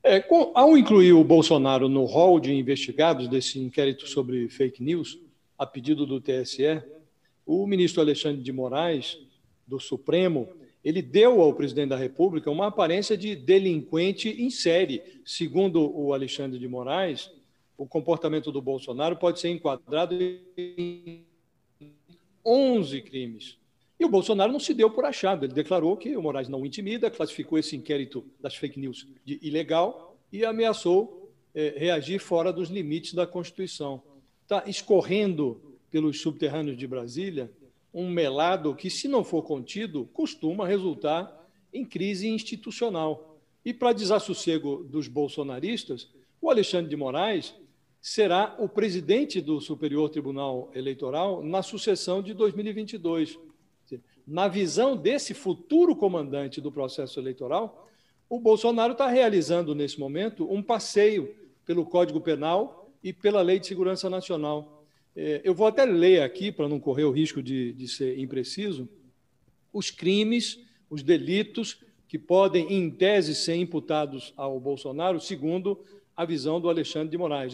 Ao incluir o Bolsonaro no rol de investigados desse inquérito sobre fake news, a pedido do TSE, o ministro Alexandre de Moraes, do Supremo, ele deu ao presidente da República uma aparência de delinquente em série. Segundo o Alexandre de Moraes, o comportamento do Bolsonaro pode ser enquadrado em 11 crimes. E o Bolsonaro não se deu por achado. Ele declarou que o Moraes não o intimida, classificou esse inquérito das fake news de ilegal e ameaçou reagir fora dos limites da Constituição. Está escorrendo pelos subterrâneos de Brasília um melado que, se não for contido, costuma resultar em crise institucional. E, para desassossego dos bolsonaristas, o Alexandre de Moraes será o presidente do Superior Tribunal Eleitoral na sucessão de 2022. Na visão desse futuro comandante do processo eleitoral, o Bolsonaro está realizando, nesse momento, um passeio pelo Código Penal e pela Lei de Segurança Nacional. Eu vou até ler aqui, para não correr o risco de ser impreciso, os crimes, os delitos que podem, em tese, ser imputados ao Bolsonaro, segundo a visão do Alexandre de Moraes.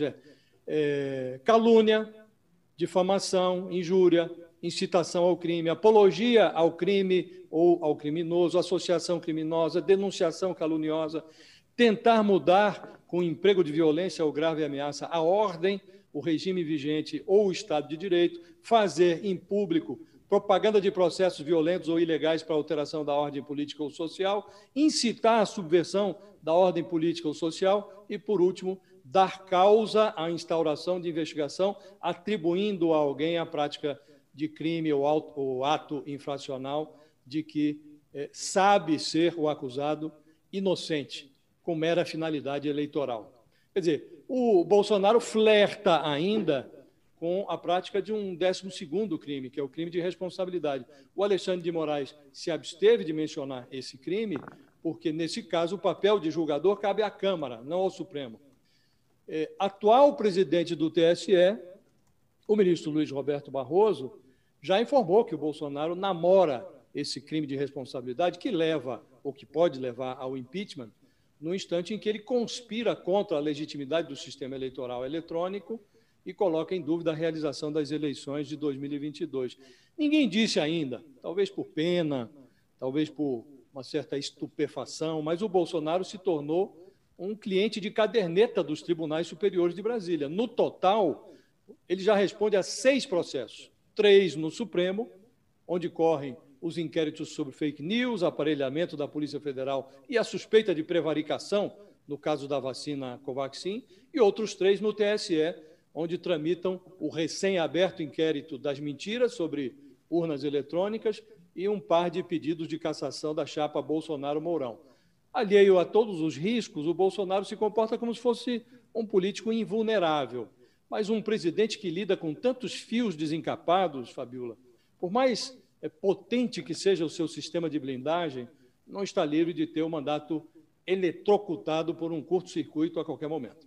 Calúnia, difamação, injúria, incitação ao crime, apologia ao crime ou ao criminoso, associação criminosa, denunciação caluniosa, tentar mudar com emprego de violência ou grave ameaça a ordem, o regime vigente ou o Estado de Direito, fazer em público propaganda de processos violentos ou ilegais para alteração da ordem política ou social, incitar a subversão da ordem política ou social e, por último, dar causa à instauração de investigação, atribuindo a alguém a prática de crime ou ato infracional de que sabe ser o acusado inocente, com mera finalidade eleitoral. Quer dizer, o Bolsonaro flerta ainda com a prática de um 12º crime, que é o crime de responsabilidade. O Alexandre de Moraes se absteve de mencionar esse crime, porque, nesse caso, o papel de julgador cabe à Câmara, não ao Supremo. Atual presidente do TSE, o ministro Luiz Roberto Barroso, já informou que o Bolsonaro namora esse crime de responsabilidade que leva, ou que pode levar ao impeachment, no instante em que ele conspira contra a legitimidade do sistema eleitoral eletrônico e coloca em dúvida a realização das eleições de 2022. Ninguém disse ainda, talvez por pena, talvez por uma certa estupefação, mas o Bolsonaro se tornou um cliente de caderneta dos tribunais superiores de Brasília. No total, ele já responde a 6 processos, 3 no Supremo, onde correm os inquéritos sobre fake news, aparelhamento da Polícia Federal e a suspeita de prevaricação, no caso da vacina Covaxin, e outros 3 no TSE, onde tramitam o recém-aberto inquérito das mentiras sobre urnas eletrônicas e um par de pedidos de cassação da chapa Bolsonaro-Mourão. Alheio a todos os riscos, o Bolsonaro se comporta como se fosse um político invulnerável, mas um presidente que lida com tantos fios desencapados, Fabiola, por mais potente que seja o seu sistema de blindagem, não está livre de ter o mandato eletrocutado por um curto-circuito a qualquer momento.